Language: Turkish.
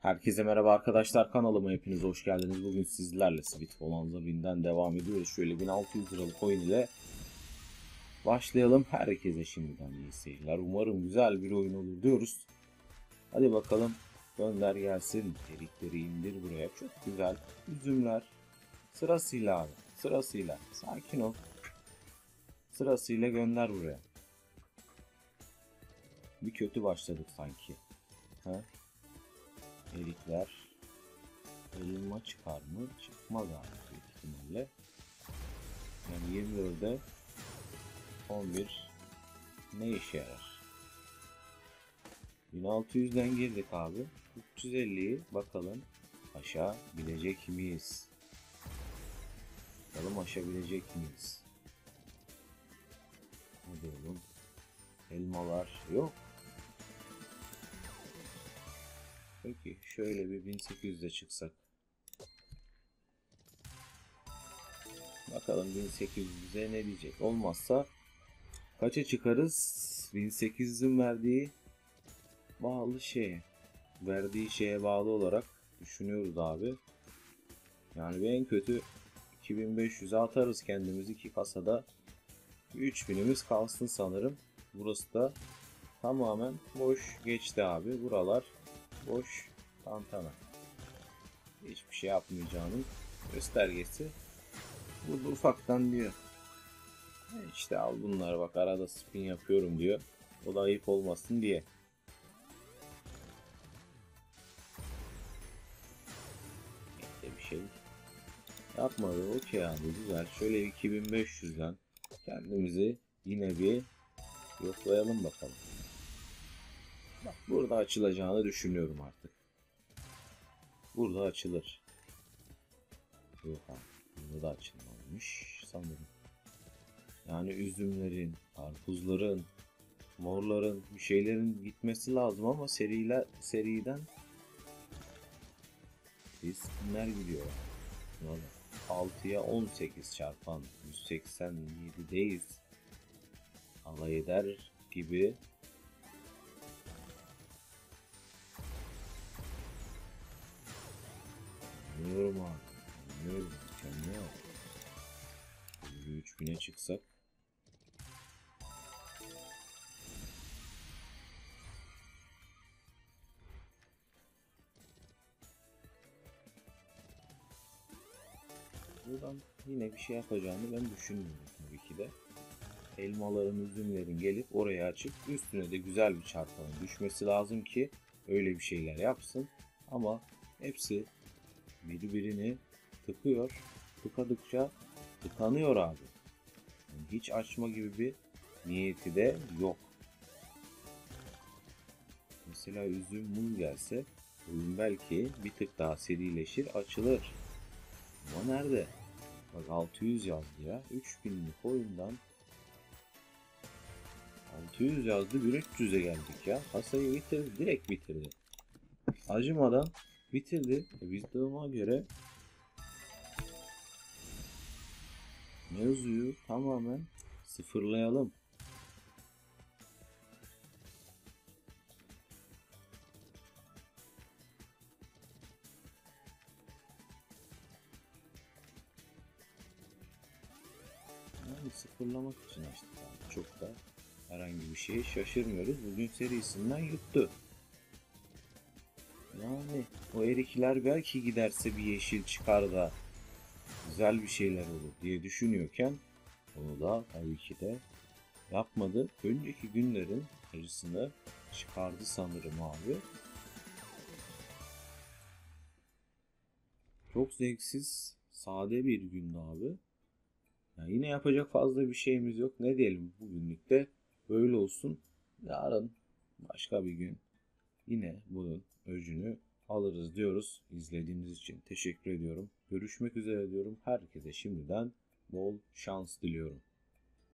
Herkese merhaba arkadaşlar, kanalıma hepiniz hoş geldiniz. Bugün sizlerle Sweet Bonanza 1000'den devam ediyoruz. Şöyle 1600 liralık coin ile başlayalım. Herkese şimdiden iyi seyirler. Umarım güzel bir oyun olur diyoruz. Hadi bakalım, gönder gelsin. Erikleri indir buraya. Çok güzel üzümler. Sırasıyla abi, sırasıyla. Sakin ol. Sırasıyla gönder buraya. Bir kötü başladık sanki. Ha? Erikler. Elma çıkar mı? Çıkmaz abi büyük ihtimalle. Yani 24'e 11 ne işe yarar? 1600'den girdik abi. 350'yi bakalım aşabilecek miyiz? Bakalım aşabilecek miyiz? Hadi oğlum. Elmalar yok. Peki şöyle bir 1800'e çıksak. Bakalım 1800'e ne diyecek? Olmazsa kaça çıkarız? 1800'ün verdiği şeye bağlı olarak düşünüyoruz abi. Yani en kötü 2500'e atarız kendimizi ki kasada 3000'imiz kalsın sanırım. Burası da tamamen boş geçti abi. Buralar boş tantana. Hiçbir şey yapmayacağının göstergesi. Burada ufaktan diyor. İşte al bunları bak, arada spin yapıyorum diyor. O da ayıp olmasın diye. İşte bir şey yapmadı. Okey abi, güzel. Şöyle 2500'den kendimizi yine bir yoklayalım bakalım. Bak, burada açılacağını düşünüyorum artık. Burada açılır. Yok abi. Burada da açılmamış sanırım. Yani üzümlerin, karpuzların, morların, bir şeylerin gitmesi lazım ama seriden riskler gidiyor. Valla 6'ya 18 çarpan 187'deyiz. Alay eder gibi. Anlıyorum abi. Anlıyorum. Mükemmel. 3000'e çıksak. Buradan yine bir şey yapacağını ben düşünmüyorum tabii ki de. Elmaların, üzümlerin gelip oraya açıp üstüne de güzel bir çarpanın düşmesi lazım ki öyle bir şeyler yapsın. Ama hepsi birbirini tıkıyor. Tıkadıkça tıkanıyor abi. Yani hiç açma gibi bir niyeti de yok. Mesela üzüm, muz gelse oyun belki bir tık daha serileşir, açılır. Ama nerede? Bak 600 yazdı ya. 3000'lik oyundan 600 yazdı, 1300'e geldik ya. Kasayı bitirdi, direkt bitirdi. Acımadan bitirdi. Vicdanıma göre mevzuyu tamamen sıfırlayalım. Yani sıfırlamak için açtık abi. Çok da herhangi bir şeye şaşırmıyoruz. Bugün serisinden yuttu. Yani o erikler belki giderse bir yeşil çıkar da güzel bir şeyler olur diye düşünüyorken onu da tabii ki de yapmadı. Önceki günlerin acısını çıkardı sanırım abi. Çok zevksiz, sade bir gündü abi. Yani yine yapacak fazla bir şeyimiz yok. Ne diyelim, bugünlük de böyle olsun. Yarın başka bir gün yine bunun öcünü alırız diyoruz. İzlediğiniz için teşekkür ediyorum. Görüşmek üzere diyorum. Herkese şimdiden bol şans diliyorum.